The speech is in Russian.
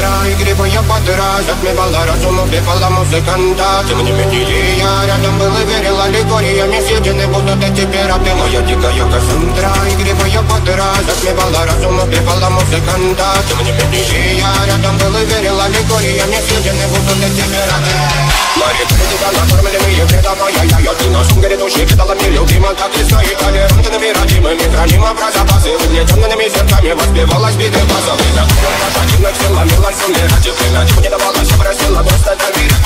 Кассандра, игривая подра, затмевала разум, убивала музыканта. Тем не менее я рядом был и верил аллегориями. Съедены будут эти пираты. Моя дикая Кассандра, игривая подра, затмевала разум, убивала музыканта. Тем не менее я рядом был и верил аллегориями. Съедены будут эти пираты. Мари, критика, накормленные предавая я ты нашим грядущий кидала мне любима. Так и стоит толерантными, родимыми, хранима про запасы. Угнетенными сердцами воспевалась биты базовых. Противных сил ломилась умирать, и плена не давалась, просила достать до мира.